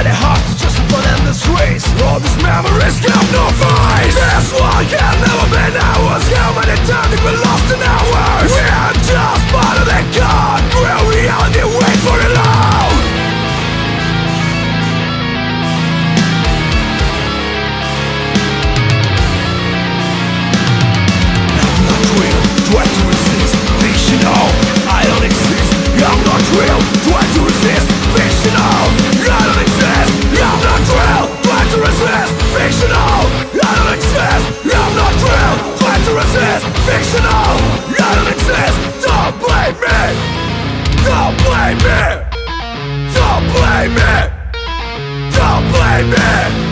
Nobody hostages for endless race. All these memories got no face. This one can never be ours. How many times have we lost in hours? We are just part of the god. Real reality, wait for it all. I'm not real, try to resist. Fictional, I don't exist. I'm not real, try to resist. Fictional, I don't exist. I'm not real, try to resist. Fictional, I don't exist. I'm not real, try to resist. Fictional, I don't exist. Don't blame me. Don't blame me. Don't blame me. Don't blame me.